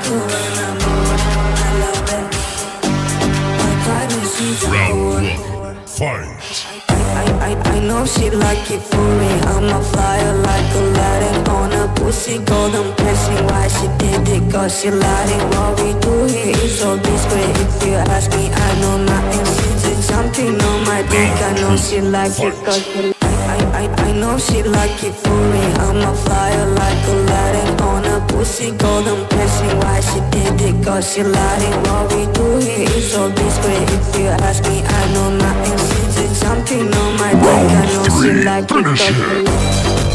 like her when I'm bored. I love it. My privacy's a whore. Fight. I know she like it for me. I'm a flyer like Aladdin on a pussy golden blessing. Why she did it? Cause she lied it. What we do here is so discreet. If you ask me, I know nothing. She did something on my dick. I know she like it cause she I know she like it for me. I'm a flyer like Aladdin on a pussy golden blessing. Why she did it? Cause she lied it. What we do here is so discreet. If you ask me, I know nothing. She did something on my dick. I know she like it cause she